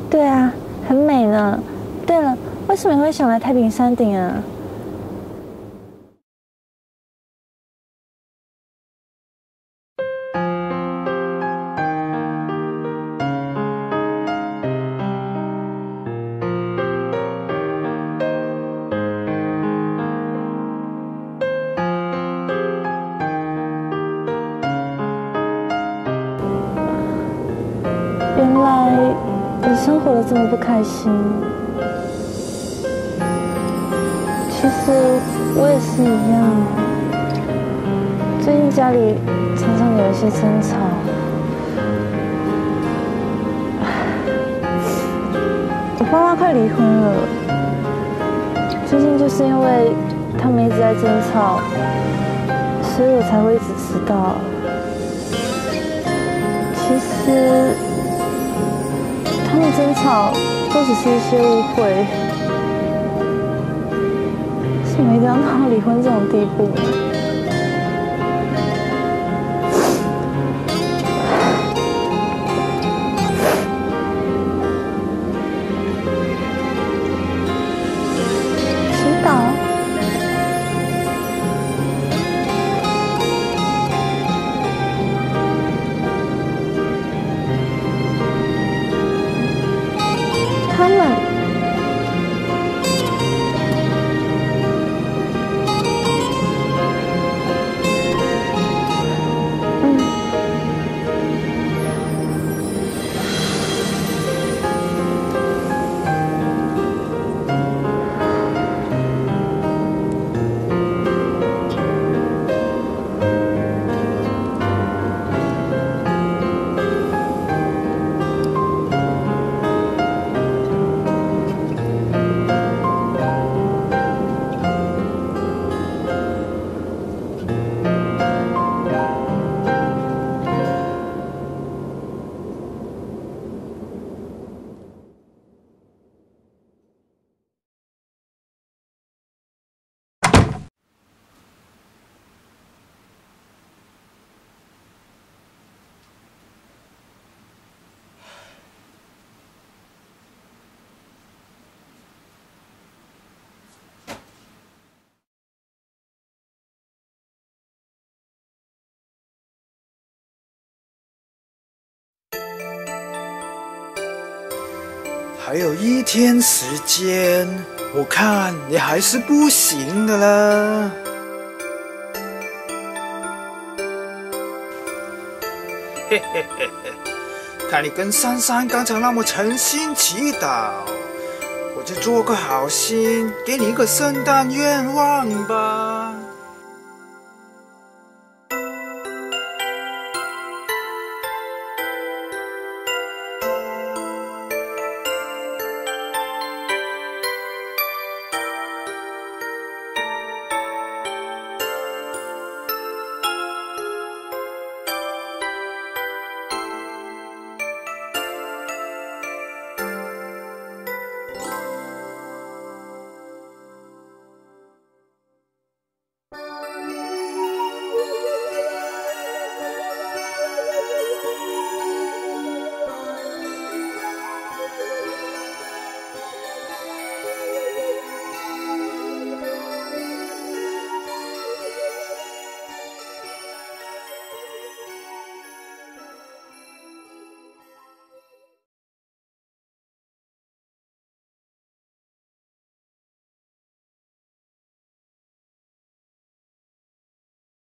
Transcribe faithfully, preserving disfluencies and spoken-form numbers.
对啊，很美呢。对了，为什么你会想来太平山顶啊？原来你生活的这么不开心。其实我也是一样，最近家里常常有一些争吵。我爸妈快离婚了，最近就是因为他们一直在争吵，所以我才会一直迟到。其实他们争吵都只是一些误会，为什么一定要闹到离婚这种地步呢？祈祷。他们，嗯， 还有一天时间，我看你还是不行的啦。嘿嘿嘿嘿，看你跟珊珊刚才那么诚心祈祷，我就做个好心，给你一个圣诞愿望吧。